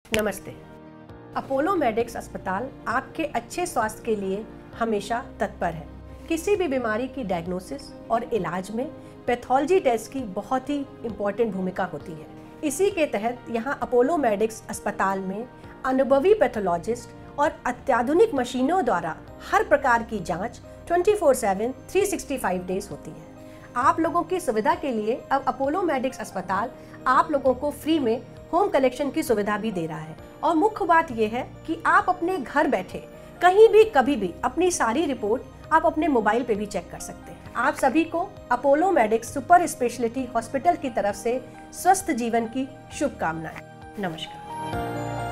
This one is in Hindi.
नमस्ते। अपोलो मेडिक्स अस्पताल आपके अच्छे स्वास्थ्य के लिए हमेशा तत्पर है। किसी भी बीमारी की डायग्नोसिस और इलाज में पैथोलॉजी टेस्ट की बहुत ही इम्पोर्टेंट भूमिका होती है। इसी के तहत यहाँ अपोलो मेडिक्स अस्पताल में अनुभवी पैथोलॉजिस्ट और अत्याधुनिक मशीनों द्वारा हर प्रकार की जांच 24/7 365 डेज होती है। आप लोगों की सुविधा के लिए अब अपोलो मेडिक्स अस्पताल आप लोगों को फ्री में होम कलेक्शन की सुविधा भी दे रहा है। और मुख्य बात यह है कि आप अपने घर बैठे कहीं भी कभी भी अपनी सारी रिपोर्ट आप अपने मोबाइल पे भी चेक कर सकते हैं। आप सभी को Apollo Medics super speciality hospital की तरफ से स्वस्थ जीवन की शुभकामनाएं। नमस्कार।